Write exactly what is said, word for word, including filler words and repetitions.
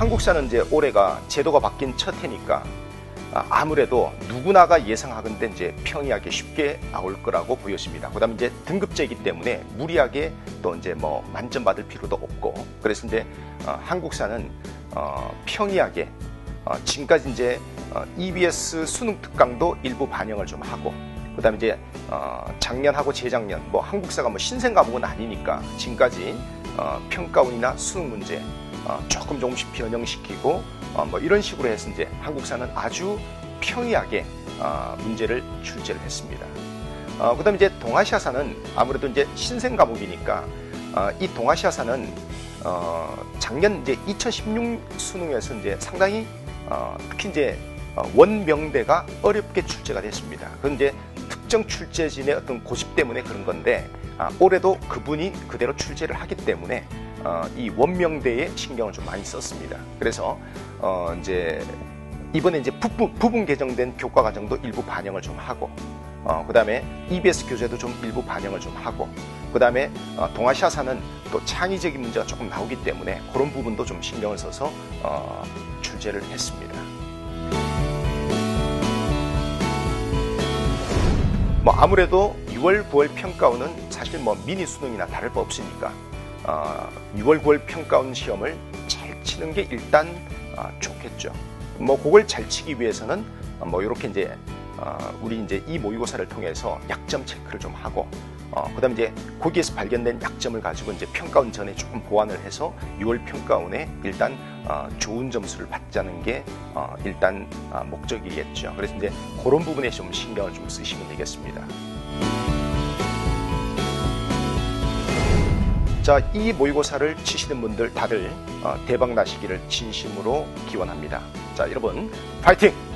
한국사는 이제 올해가 제도가 바뀐 첫 해니까 아무래도 누구나가 예상하건대 이제 평이하게 쉽게 나올 거라고 보여집니다. 그다음에 이제 등급제이기 때문에 무리하게 또 이제 뭐 만점 받을 필요도 없고, 그래서 이제 어, 한국사는 어, 평이하게 어, 지금까지 이제 어, 이비에스 수능 특강도 일부 반영을 좀 하고, 그다음에 이제 어, 작년하고 재작년 뭐 한국사가 뭐 신생 과목은 아니니까 지금까지 어, 평가원이나 수능 문제 어, 조금 조금씩 변형시키고 어, 뭐 이런 식으로 해서 이제 한국사는 아주 평이하게 어, 문제를 출제를 했습니다. 어, 그다음에 이제 동아시아사는 아무래도 이제 신생 과목이니까 어, 이 동아시아사는 어, 작년 이제 이천십육 수능에서 이제 상당히 어, 특히 이제 어, 원명대가 어렵게 출제가 됐습니다. 그건 이제 특정 출제진의 어떤 고집 때문에 그런 건데, 아, 올해도 그분이 그대로 출제를 하기 때문에 어, 이 원명대에 신경을 좀 많이 썼습니다. 그래서 어, 이제 이번에 이제 부분, 부분 개정된 교과 과정도 일부 반영을 좀 하고, 어, 그 다음에 이비에스 교재도 좀 일부 반영을 좀 하고, 그 다음에 어, 동아시아사는 또 창의적인 문제가 조금 나오기 때문에 그런 부분도 좀 신경을 써서 어, 출제를 했습니다. 뭐 아무래도 유월, 구월 평가원은 사실 뭐 미니 수능이나 다를 바 없으니까 어, 유월, 구월 평가원 시험을 잘 치는 게 일단 어, 좋겠죠. 뭐 그걸 잘 치기 위해서는 뭐 이렇게 이제 어, 우리 이제 이 모의고사를 통해서 약점 체크를 좀 하고, 어, 그다음에 이제 거기에서 발견된 약점을 가지고 이제 평가원 전에 조금 보완을 해서 유월 평가원에 일단 어, 좋은 점수를 받자는 게 어, 일단 어, 목적이겠죠. 그래서 이제 그런 부분에 좀 신경을 좀 쓰시면 되겠습니다. 자, 이 모의고사를 치시는 분들 다들 어, 대박 나시기를 진심으로 기원합니다. 자, 여러분 파이팅!